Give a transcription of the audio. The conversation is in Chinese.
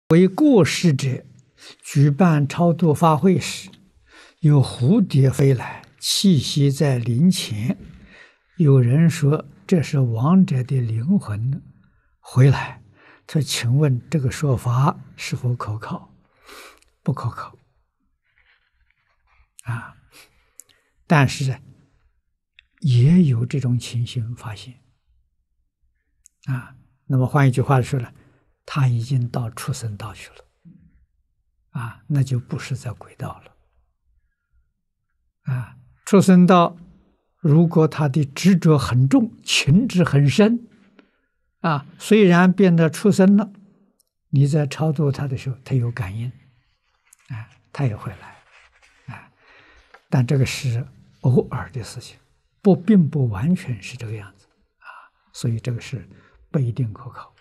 为过世者举办超度法会时，有蝴蝶飞来，栖息在灵前。有人说这是亡者的灵魂回来。他请问这个说法是否可靠？不可靠啊！但是也有这种情形发现啊。那么换一句话说呢，他已经到畜生道去了啊，那就不是在轨道了啊。畜生道如果他的执着很重，情执很深啊，虽然变得畜生了，你在超度他的时候，他有感应啊，他也会来啊。但这个是偶尔的事情，并不完全是这个样子啊，所以这个是不一定可靠。